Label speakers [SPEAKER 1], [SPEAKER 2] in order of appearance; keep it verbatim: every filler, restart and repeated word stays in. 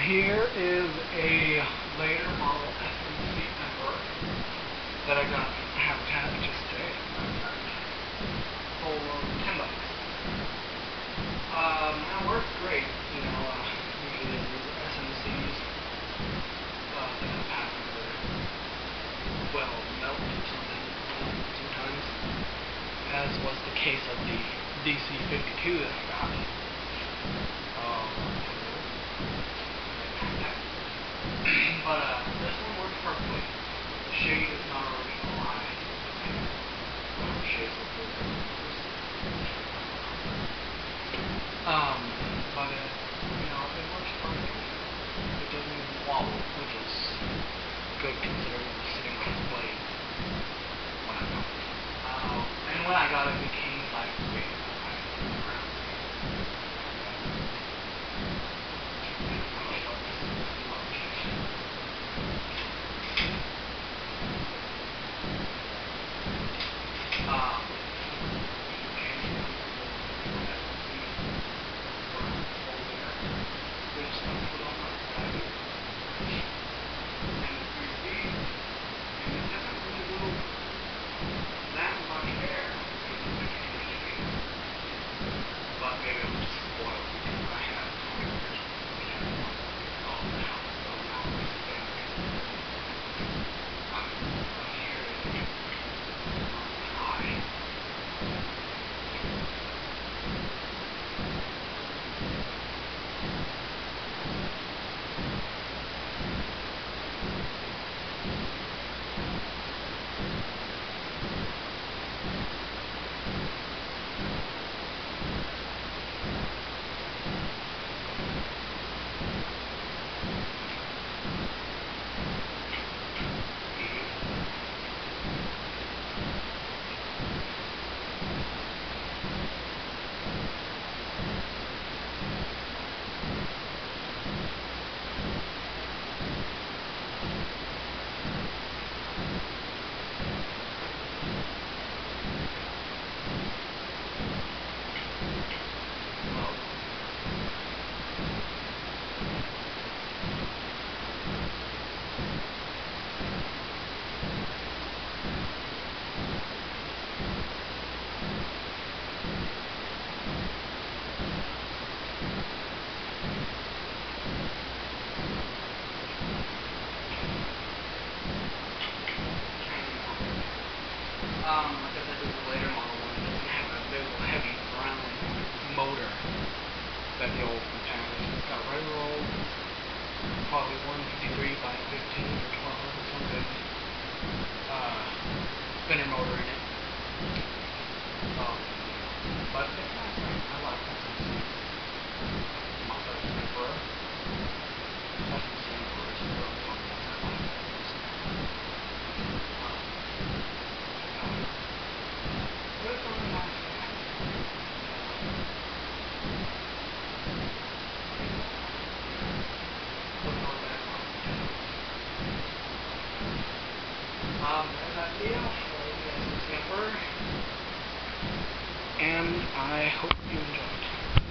[SPEAKER 1] Here is a later model S M C Emperor that I got Habitat just today. For ten bucks. Um, it works great. You know, uh, usually S M Cs uh, that have passed their well melt something sometimes, as was the case of the D C fifty-two that I got. Um, but uh, this one works perfectly. The shade is not original. I um, shade with the um, but it, you know, it works perfectly. It doesn't even wobble, which is good considering it was sitting on its blade when I got it. Uh, and when I got it, it became lightweight. Um, like I said, this is a later model one. It doesn't have a big old heavy brown motor that the old Companion has. It's got a regular old, probably one fifty-three by fifteen or twelve or something, uh, spinner motor in it. Um, but it's nice. I like it. Much like the Emperor. S M C Emperor is really fun. I like it. Um, there's that video for the S M C Emperor, and I hope you enjoyed.